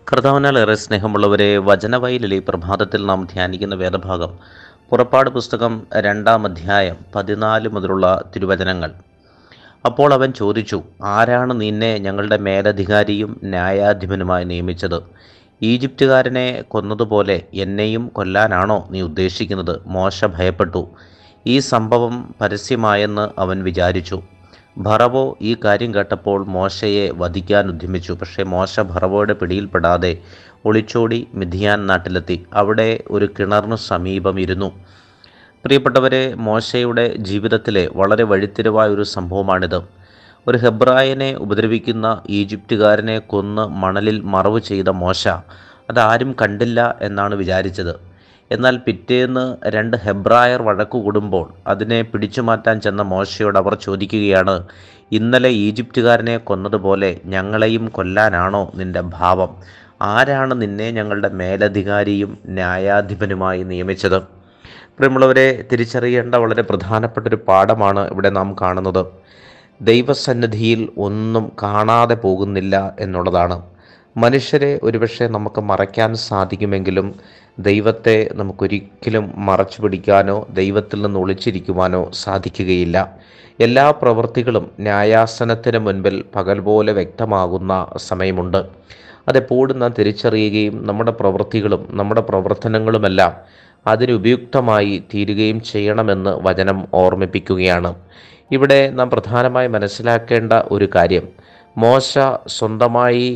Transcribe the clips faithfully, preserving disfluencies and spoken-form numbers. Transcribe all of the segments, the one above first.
കർത്താവിനാൽ ഏറെ സ്നേഹമുള്ളവരെ, വചനവയലിലെ പ്രഭാതത്തിൽ നാം ധ്യാനിക്കുന്ന വേദഭാഗം പുറപ്പാട് പുസ്തകം രണ്ടാം അധ്യായം പതിനാല് മുതലുള്ള തിരുവചനങ്ങൾ. അപ്പോൾ അവൻ ചോദിച്ചു, ആരാണ് നിന്നെ ഞങ്ങളുടെ മേലധികാരിയും ന്യായാധിപനുമായി നിയമിച്ചത്? ഈജിപ്തുകാരനെ കൊന്നതുപോലെ എന്നെയും കൊല്ലാനാണോ നീ ഉദ്ദേശിക്കുന്നത്? മോശ ഭയപ്പെട്ടു. ഈ സംഭവം പരസ്യമായെന്ന് അവൻ വിചാരിച്ചു. ഫറവോ ഈ കാര്യം കേട്ടപ്പോൾ മോശയെ വധിക്കാൻ ഉദ്യമിച്ചു. പക്ഷേ മോശ ഫറവോയുടെ പിടിയിൽപ്പെടാതെ ഒളിച്ചോടി മിദ്യാൻ നാട്ടിലെത്തി. അവിടെ ഒരു കിണറിനു സമീപം ഇരുന്നു. പ്രിയപ്പെട്ടവരെ, മോശയുടെ ജീവിതത്തിലെ വളരെ വഴിത്തിരിവായ ഒരു സംഭവമാണിത്. ഒരു ഹെബ്രായനെ ഉപദ്രവിക്കുന്ന ഈജിപ്തുകാരനെ കൊന്ന് മണലിൽ മറവ് ചെയ്ത മോശ അതാരും കണ്ടില്ല എന്നാണ് വിചാരിച്ചത്. എന്നാൽ പിറ്റേന്ന് രണ്ട് ഹെബ്രായർ വഴക്കു കൂടുമ്പോൾ അതിനെ പിടിച്ചു മാറ്റാൻ ചെന്ന മോശയോട് അവർ ചോദിക്കുകയാണ്, ഇന്നലെ ഈജിപ്തുകാരനെ കൊന്നതുപോലെ ഞങ്ങളെയും കൊല്ലാനാണോ നിന്റെ ഭാവം? ആരാണ് നിന്നെ ഞങ്ങളുടെ മേലധികാരിയും ന്യായാധിപനുമായി നിയമിച്ചത്? പ്രിയമുള്ളവരെ, തിരിച്ചറിയേണ്ട വളരെ പ്രധാനപ്പെട്ടൊരു പാഠമാണ് ഇവിടെ നാം കാണുന്നത്. ദൈവസന്നിധിയിൽ ഒന്നും കാണാതെ പോകുന്നില്ല എന്നുള്ളതാണ്. മനുഷ്യരെ ഒരുപക്ഷെ നമുക്ക് മറയ്ക്കാൻ സാധിക്കുമെങ്കിലും ദൈവത്തെ നമുക്കൊരിക്കലും മറച്ചു പിടിക്കാനോ ദൈവത്തിൽ നിന്ന് ഒളിച്ചിരിക്കുവാനോ സാധിക്കുകയില്ല. എല്ലാ പ്രവൃത്തികളും ന്യായാസനത്തിന് മുൻപിൽ പകൽ പോലെ വ്യക്തമാകുന്ന സമയമുണ്ട്. അതെപ്പോഴും നാം തിരിച്ചറിയുകയും നമ്മുടെ പ്രവൃത്തികളും നമ്മുടെ പ്രവർത്തനങ്ങളുമെല്ലാം അതിനുപയുക്തമായി തീരുകയും ചെയ്യണമെന്ന് വചനം ഓർമ്മിപ്പിക്കുകയാണ്. ഇവിടെ നാം പ്രധാനമായി മനസ്സിലാക്കേണ്ട ഒരു കാര്യം, മോശ സ്വന്തമായി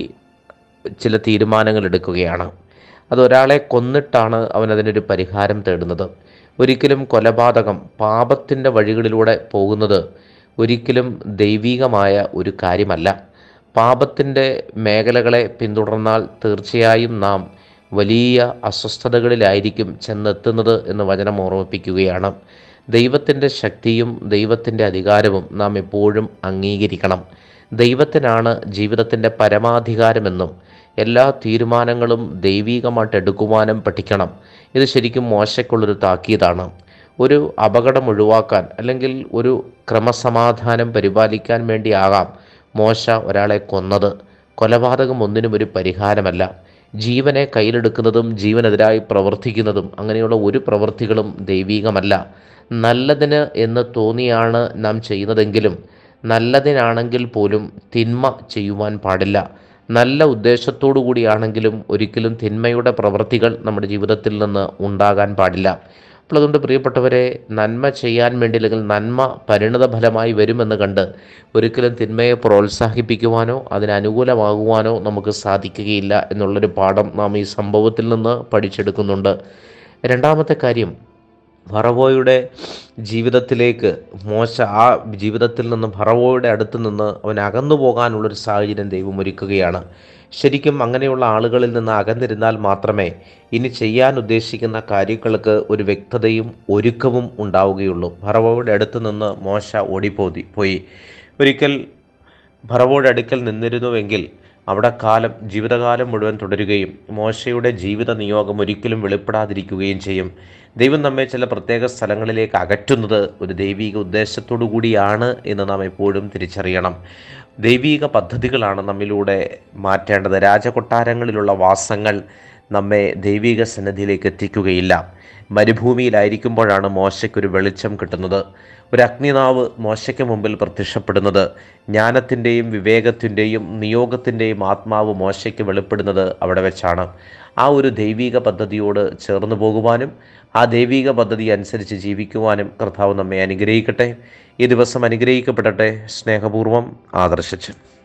ചില തീരുമാനങ്ങൾ എടുക്കുകയാണ്. അതൊരാളെ കൊന്നിട്ടാണ് അവനതിനൊരു പരിഹാരം തേടുന്നത്. ഒരിക്കലും കൊലപാതകം, പാപത്തിൻ്റെ വഴികളിലൂടെ പോകുന്നത് ഒരിക്കലും ദൈവികമായ ഒരു കാര്യമല്ല. പാപത്തിൻ്റെ മേഖലകളെ പിന്തുടർന്നാൽ തീർച്ചയായും നാം വലിയ അസ്വസ്ഥതകളിലായിരിക്കും ചെന്നെത്തുന്നത് എന്ന് വചനം ഓർമ്മിപ്പിക്കുകയാണ്. ദൈവത്തിൻ്റെ ശക്തിയും ദൈവത്തിൻ്റെ അധികാരവും നാം എപ്പോഴും അംഗീകരിക്കണം. ദൈവത്തിനാണ് ജീവിതത്തിൻ്റെ പരമാധികാരമെന്നും എല്ലാ തീരുമാനങ്ങളും ദൈവികമായിട്ട് എടുക്കുവാനും പഠിക്കണം. ഇത് ശരിക്കും മോശയ്ക്കുള്ളൊരു താക്കീതാണ്. ഒരു അപകടം ഒഴിവാക്കാൻ അല്ലെങ്കിൽ ഒരു ക്രമസമാധാനം പരിപാലിക്കാൻ വേണ്ടിയാകാം മോശ ഒരാളെ കൊന്നത്. കൊലപാതകം ഒന്നിനും ഒരു പരിഹാരമല്ല. ജീവനെ കയ്യിലെടുക്കുന്നതും ജീവനെതിരായി പ്രവർത്തിക്കുന്നതും അങ്ങനെയുള്ള ഒരു പ്രവൃത്തികളും ദൈവികമല്ല. നല്ലതിന് എന്ന് തോന്നിയാണ് നാം ചെയ്യുന്നതെങ്കിലും നല്ലതിനാണെങ്കിൽ പോലും തിന്മ ചെയ്യുവാൻ പാടില്ല. നല്ല ഉദ്ദേശത്തോടു കൂടിയാണെങ്കിലും ഒരിക്കലും തിന്മയുടെ പ്രവൃത്തികൾ നമ്മുടെ ജീവിതത്തിൽ നിന്ന് ഉണ്ടാകാൻ പാടില്ല. അപ്പോൾ അതുകൊണ്ട് പ്രിയപ്പെട്ടവരെ, നന്മ ചെയ്യാൻ വേണ്ടി അല്ലെങ്കിൽ നന്മ പരിണിത ഫലമായി വരുമെന്ന് കണ്ട് ഒരിക്കലും തിന്മയെ പ്രോത്സാഹിപ്പിക്കുവാനോ അതിനനുകൂലമാകുവാനോ നമുക്ക് സാധിക്കുകയില്ല എന്നുള്ളൊരു പാഠം നാം ഈ സംഭവത്തിൽ നിന്ന് പഠിച്ചെടുക്കുന്നുണ്ട്. രണ്ടാമത്തെ കാര്യം, ഫറവോയുടെ ജീവിതത്തിലേക്ക് മോശ ആ ജീവിതത്തിൽ നിന്ന് ഫറവോയുടെ അടുത്ത് നിന്ന് അവൻ അകന്നു പോകാനുള്ളൊരു സാഹചര്യം ദൈവം ഒരുക്കുകയാണ്. ശരിക്കും അങ്ങനെയുള്ള ആളുകളിൽ നിന്ന് അകന്നിരുന്നാൽ മാത്രമേ ഇനി ചെയ്യാൻ ഉദ്ദേശിക്കുന്ന കാര്യങ്ങൾക്ക് ഒരു വ്യക്തതയും ഒരുക്കവും ഉണ്ടാവുകയുള്ളൂ. ഫറവോയുടെ അടുത്ത് നിന്ന് മോശ ഓടിപ്പോതി പോയി ഒരിക്കൽ ഫറവോയുടെ അടുക്കൽ നിന്നിരുന്നുവെങ്കിൽ അവിടെ കാലം ജീവിതകാലം മുഴുവൻ തുടരുകയും മോശയുടെ ജീവിത നിയോഗം ഒരിക്കലും വെളിപ്പെടാതിരിക്കുകയും ചെയ്യും. ദൈവം നമ്മെ ചില പ്രത്യേക സ്ഥലങ്ങളിലേക്ക് അകറ്റുന്നത് ഒരു ദൈവിക ഉദ്ദേശത്തോടു കൂടിയാണ് എന്ന് നാം എപ്പോഴും തിരിച്ചറിയണം. ദൈവിക പദ്ധതികളാണ് നമ്മിലൂടെ മാറ്റേണ്ടത്. രാജകൊട്ടാരങ്ങളിലുള്ള വാസങ്ങൾ നമ്മെ ദൈവിക സന്നിധിയിലേക്ക് എത്തിക്കുകയില്ല. മരുഭൂമിയിലായിരിക്കുമ്പോഴാണ് മോശയ്ക്കൊരു വെളിച്ചം കിട്ടുന്നത്. ഒരു അഗ്നിനാവ് മോശയ്ക്ക് മുമ്പിൽ പ്രത്യക്ഷപ്പെടുന്നത്. ജ്ഞാനത്തിൻ്റെയും വിവേകത്തിൻ്റെയും നിയോഗത്തിൻ്റെയും ആത്മാവ് മോശയ്ക്ക് വെളിപ്പെടുന്നത് അവിടെ വെച്ചാണ്. ആ ഒരു ദൈവിക പദ്ധതിയോട് ചേർന്ന് പോകുവാനും ആ ദൈവിക പദ്ധതി അനുസരിച്ച് ജീവിക്കുവാനും കർത്താവ് നമ്മെ അനുഗ്രഹിക്കട്ടെ. ഈ ദിവസം അനുഗ്രഹിക്കപ്പെടട്ടെ. സ്നേഹപൂർവ്വം, ആദർശിച്ച്.